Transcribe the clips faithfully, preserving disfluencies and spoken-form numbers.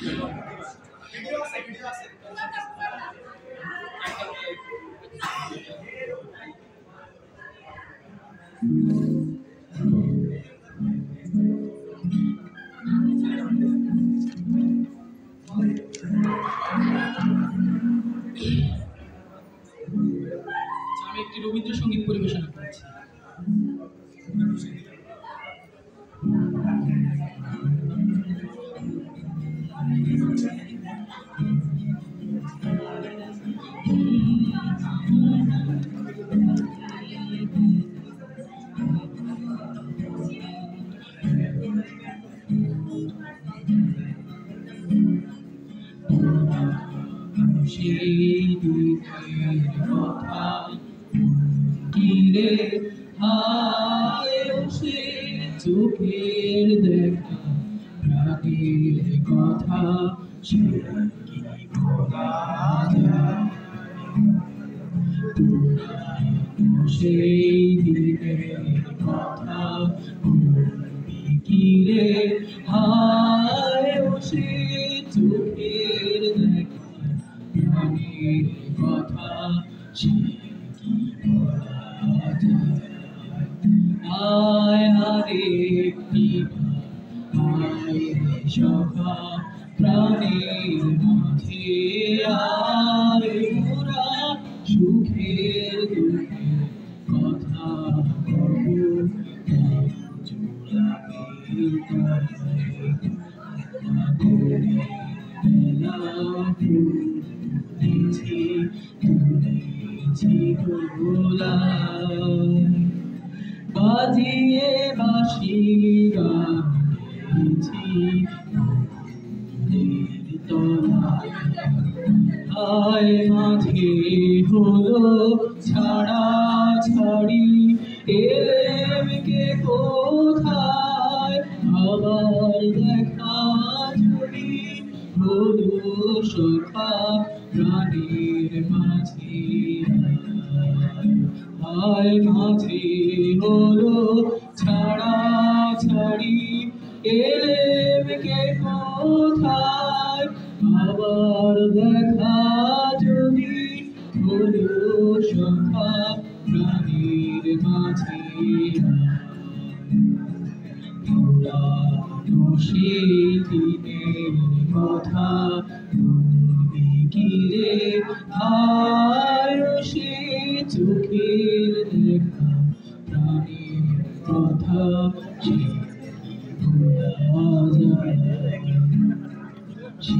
আমি একটি রবীন্দ্রসঙ্গীত পরিবেশনা করছি। সেই দিনের কথা কিরে হায় সে চোখের দেখা প্রাণের কথা সে কি বলা যায়? সেই দিনের কথা কিরে হায় সে চোখের দেখা প্রাণের কথা সে কি বলা যায়? আয় আরেকটি আয় সখা প্রাণের মাঝে আয় মোরা সুখের দুঃখের কথা কব জোড়াবে তুলেছি তুলেছি গোলায় বাজিয়ে বাঁশি গাইছি তলায় আয় মাঝে হলো ছাড়া ছাড়ি এলেম কে কোথায় আবার দেখা ছবি হলো সখা প্রাণের মাঝে আয় মাঝে হলো ছাড়া ছাড়ি এলেম কে কোথায় আবার দেখা যদি হলো সখা প্রাণের মাঝে পুরানো সেই দিনের কথা কিরে হায় সে চোখের দেখা প্রাণের কথা সে ভোলা যায় সে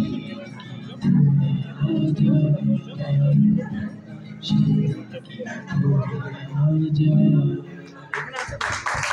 ভোলা যায়।